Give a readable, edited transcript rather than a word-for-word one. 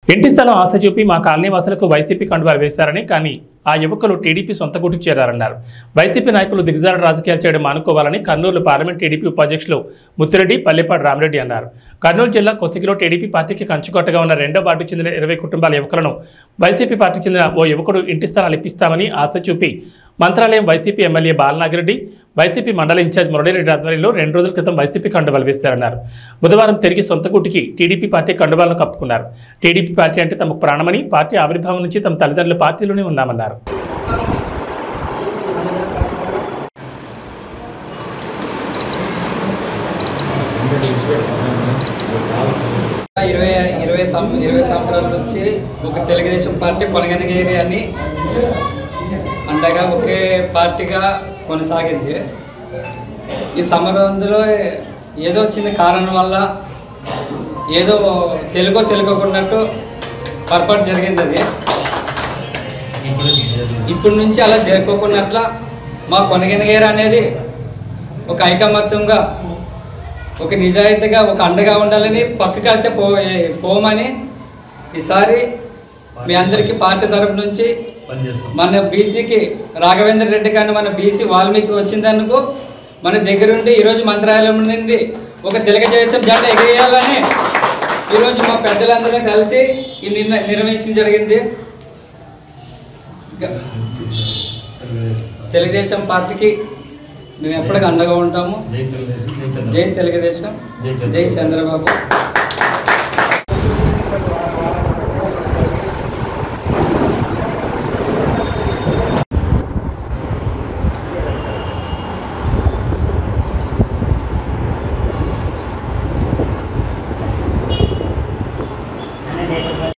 ఇంటి స్థలం ఆశ చూపి మా కాలనీ వాసులకు వైసీపీ కండువాలు వేశారని, కానీ ఆ యువకులు టీడీపీ సొంత గూటికి చేరారన్నారు. వైసీపీ నాయకులు దిగజారుడు రాజకీయాలు చేయడం మానుకోవాలని కర్నూలు పార్లమెంట్ టీడీపీ ఉపాధ్యక్షులు ముత్తిరెడ్డి, పల్లెపాటి రామరెడ్డి అన్నారు. కర్నూలు జిల్లా కొసిగిలో టీడీపీ పార్టీకి కంచుకోటగా ఉన్న 2వ వార్డుకు చెందిన 20 కుటుంబాల యువకులను వైసీపీ పార్టీకి చెందిన ఓ యువకుడు ఇంటి స్థలాలు ఇప్పిస్తామని ఆశ చూపి Mantralayam YCP MLA Balanagireddy, YCP మండల ఇన్ఛార్జ్ మురళీరెడ్డి ఆధ్వర్యంలో 2 రోజుల క్రితం వైసీపీ కండువాలు వేశారన్నారు. బుధవారం తిరిగి సొంత గూటికి టీడీపీ పార్టీ కండువాలను కప్పుకున్నారు. టీడీపీ పార్టీ అంటే తమకు ప్రాణమని, పార్టీ ఆవిర్భావం నుంచి తమ తల్లిదండ్రుల పార్టీలోనే ఉన్నామన్నారు. ఇరవై సంవత్సరాల నుంచి ఒక తెలుగుదేశం పార్టీ కొనగనగిరి అని అండగా ఒకే పార్టీగా కొనసాగింది. ఈ సమరంలో ఏదో చిన్న కారణం వల్ల ఏదో తెలుగుకున్నట్టు పొరపాటు జరిగింది. అది ఇప్పటి నుంచి అలా జరుపుకున్నట్ల మా కొనగనగిరి అనేది ఒక ఐకమత్యంగా, ఒక నిజాయితీగా, ఒక అండగా ఉండాలని, పక్కకి వెళ్తే పోమని ఈసారి మీ అందరికీ పార్టీ తరపు నుంచి మన బీసీకి రాఘవేంద్ర రెడ్డి కానీ మన బీసీ వాల్మీకి వచ్చిందనుకో మన దగ్గరుండి ఈరోజు మంత్రాలయం నుండి ఒక తెలుగుదేశం జెండా ఎగిరేయాలని ఈరోజు మా పెద్దలందరూ కలిసి ఈ నిర్వహించడం జరిగింది. తెలుగుదేశం పార్టీకి మేము ఎప్పటికీ అండగా ఉంటాము. జై తెలుగుదేశం, జై చంద్రబాబు.